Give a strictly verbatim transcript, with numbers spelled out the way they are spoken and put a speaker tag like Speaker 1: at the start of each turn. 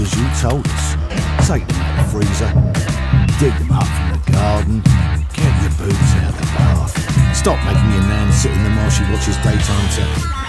Speaker 1: as you told us. Take them out of the freezer, dig them up from the garden, get your boots out of the bath. Stop making your nan sit in them while she watches daytime telly.